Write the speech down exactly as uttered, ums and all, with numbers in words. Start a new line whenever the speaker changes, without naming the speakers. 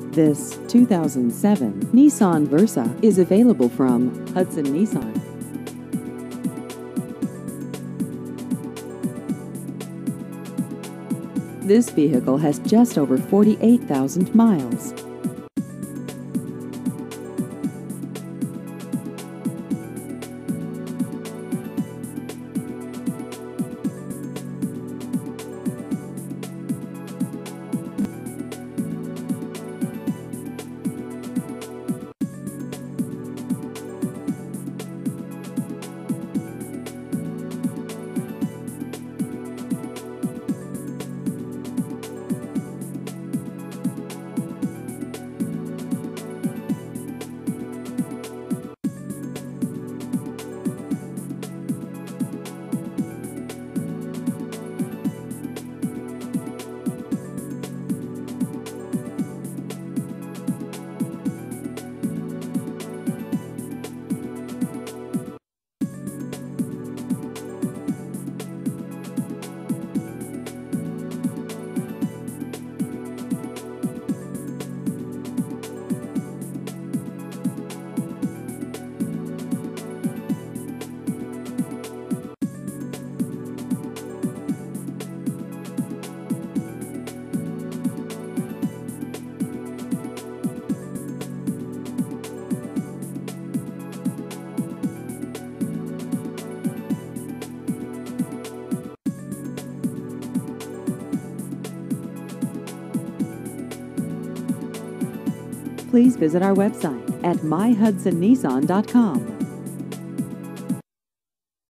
This two thousand seven Nissan Versa is available from Hudson Nissan. This vehicle has just over forty-eight thousand miles. Please visit our website at my hudson nissan dot com.